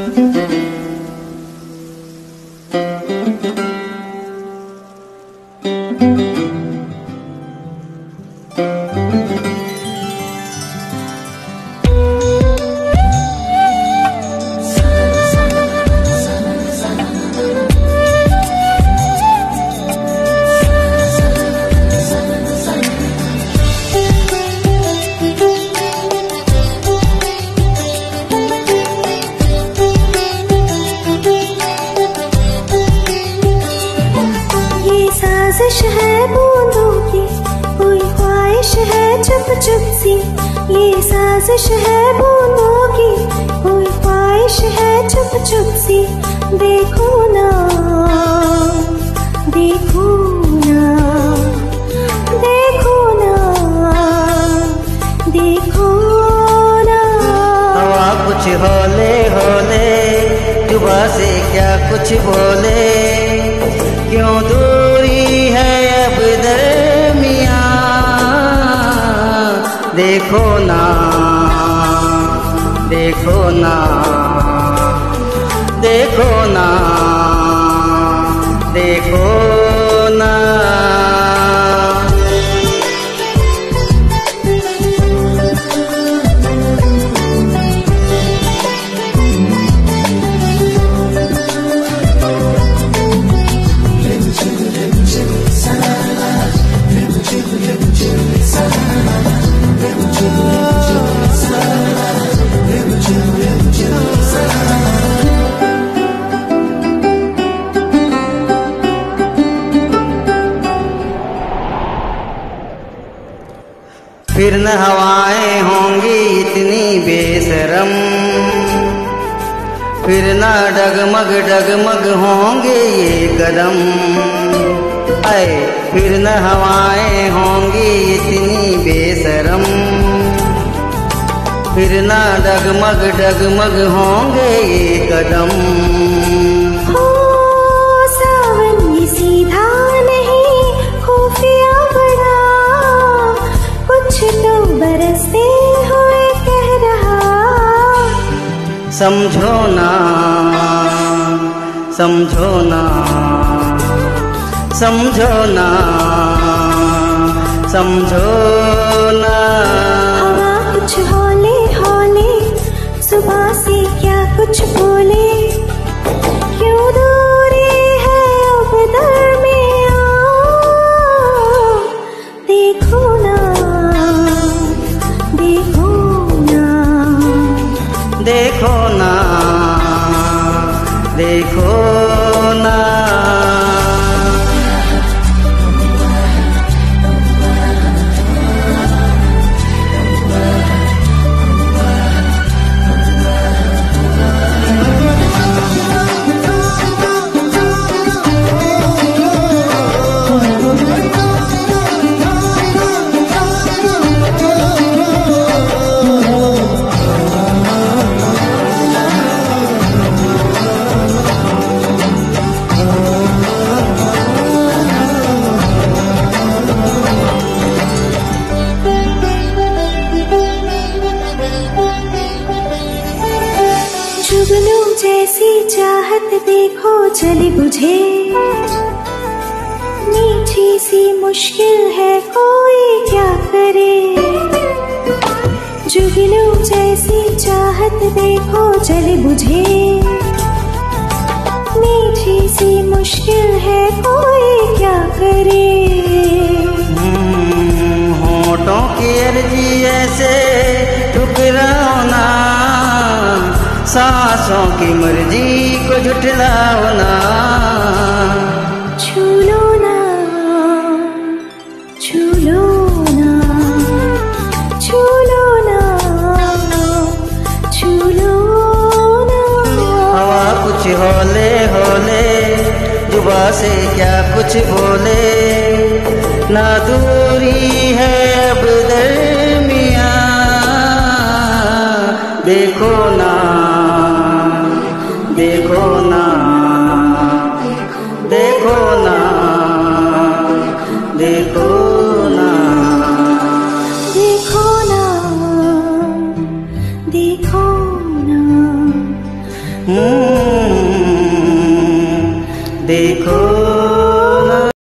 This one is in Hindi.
साजिश है बूंदों की, कोई ख्वाहिश है चुप चुप सी। ये साजिश है बूंदों की, कोई ख्वाहिश है चुप चुप सी। देखो ना, देखो ना, देखो ना, देखो ना। हवा कुछ होले होले, जुबां से क्या कुछ बोले, क्यों दूरी है अब दरमियां। देखो ना, देखो ना, देखो ना, देखो ना। फिर न हवाएं होंगी इतनी बेशरम, फिर न डगमग डगमग होंगे ये कदम। आए फिर न हवाएं होंगी इतनी बेशरम, फिर न डगमग डगमग होंगे ये कदम। हो सावन ये सीधा नहीं, खुफिया बड़ा कुछ तो बरसते हुए कह रहा। समझो ना, समझो ना, समझो ना, समझो ना। हवा कुछ हौले हौले, सुबह से क्या कुछ बोले, क्यों दूरी है अब दरमियां। देखो ना, देखो ना, देखो ना, देखो ना। जुगनू जैसी चाहत देखो जली बुझे, मीठी सी मुश्किल है कोई क्या करे। जुगनू जैसी चाहत देखो जली बुझे, मीठी सी मुश्किल है कोई क्या करे। होठों की अर्जी ऐसे ठुकराओ ना, सांसों की मर्जी को झुठलाओ ना। छू लो ना, छू लो ना, छू लो ना, छू लो ना। हवा कुछ हौले हौले, जुबां से क्या कुछ बोले, ना दूरी है अब दरमियां। देखो ना, देखो ना, देखो ना, देखो ना, देखो ना, देखो ना। देखो